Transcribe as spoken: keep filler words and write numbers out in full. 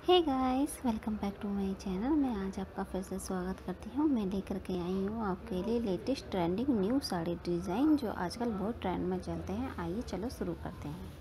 Hey guys, welcome back to my channel. मैं आज आपका फिर से स्वागत करती हूँ। मैं लेकर के आई हूँ आपके लिए latest trending new sari design जो आजकल बहुत ट्रेंड में चलते हैं। आइए चलो शुरू करते हैं।